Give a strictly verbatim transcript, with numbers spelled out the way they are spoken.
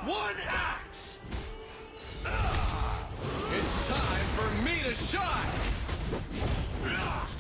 one axe! It's time for me to shine!